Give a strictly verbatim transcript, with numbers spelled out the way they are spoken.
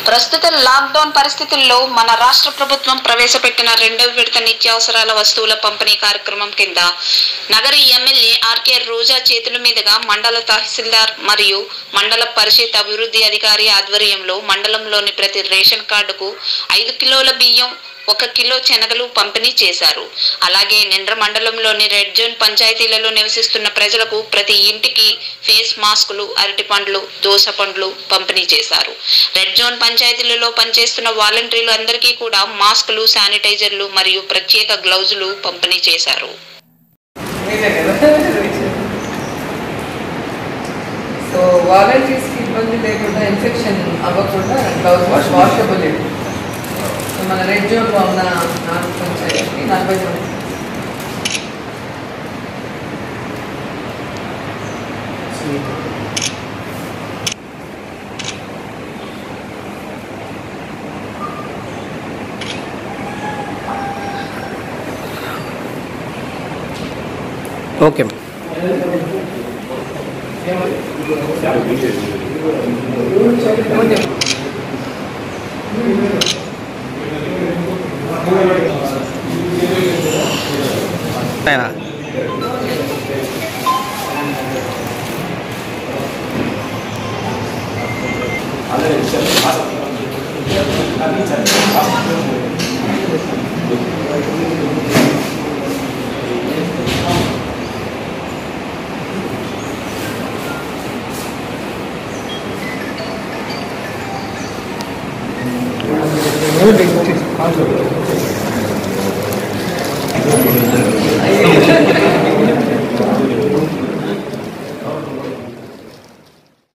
ప్రస్తుత లాక్డౌన్ పరిస్థితుల్లో మన రాష్ట్ర ప్రభుత్వం ప్రవేశపెట్టిన రెండవ విడత నిత్యావసరాల వస్తువుల పంపిణీ కార్యక్రమం కింద నగరి ఎమ్మెల్యే ఆర్కే రోజా చేతుల మీదుగా మండల తహసీల్దార్ మరియు మండల పరిషత్ అభివృద్ధి అధికారి ఆధ్వర్యంలో మండలంలోని ప్రతి రేషన్ కార్డుకు ఐదు కిలోల బియ్యం, ఒక కిలో శనగలు పంపిణీ చేశారు. అలాగే నిండ్ర మండలంలోని రెడ్ జోన్ పంచాయతీలలో నివసిస్తున్న ప్రజలకు ప్రతి ఇంటికి ఫేస్ మాస్కులు, అరటి పండ్లు, దోస పండ్లు పంపిణీ చేశారు. రెడ్ జోన్ పంచాయతీలలో పనిచేస్తున్న వాలంటీర్లు అందరికీ కూడా మాస్కులు, శానిటైజర్లు మరియు ప్రత్యేక గ్లౌజులు పంపిణీ చేశారు. సో వాలంటీర్స్ కి ఇబ్బంది లేకుండా, ఇన్ఫెక్షన్ అవ్వకుండా గ్లౌజ్ వాష్ వాషబుల్. మన రెడ్ జోన్లో ఉన్న నాలుగు పంచాయతీ నలభై మంది ఓకే అయినా Thank you.